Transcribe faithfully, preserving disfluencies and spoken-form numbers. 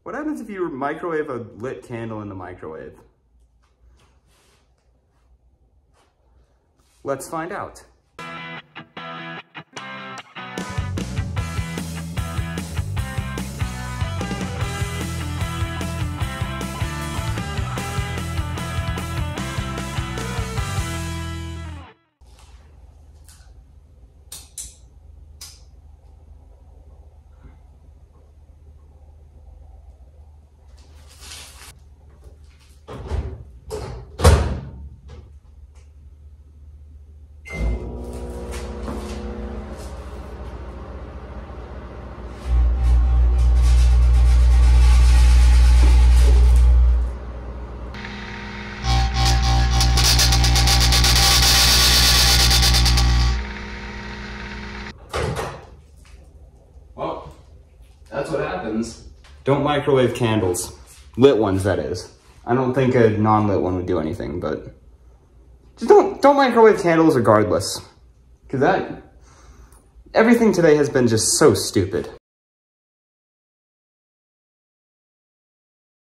What happens if you microwave a lit candle in the microwave? Let's find out. Well, that's what happens. Don't microwave candles. Lit ones, that is. I don't think a non-lit one would do anything, but just don't don't microwave candles regardless. Because that everything today has been just so stupid.